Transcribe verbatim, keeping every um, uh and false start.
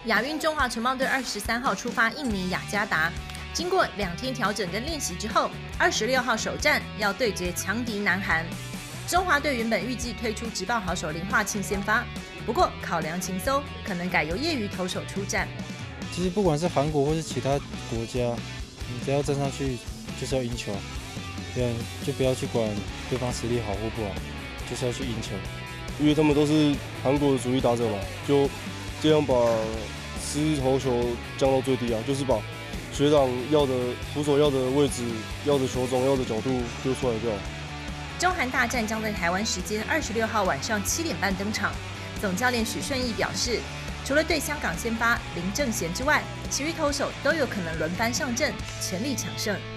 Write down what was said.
亚运中华城棒队二十三号出发印尼雅加达，经过两天调整跟练习之后，二十六号首战要对决强敌南韩。中华队原本预计推出职棒好手林化庆先发，不过考量情搜，可能改由业余投手出战。 其实不管是韩国或是其他国家，你只要站上去就是要赢球，对，就不要去管对方实力好或不好，就是要去赢球。 因为他们都是韩国的主力打者嘛，就这样把失投球降到最低啊，就是把学长要的捕手要的位置、要的球种、要的角度丢出来就好。 中韩大战将在台湾时间二十六号晚上七点半登场。总教练许顺义表示，除了对香港先发林正贤之外，其余投手都有可能轮番上阵，全力抢胜。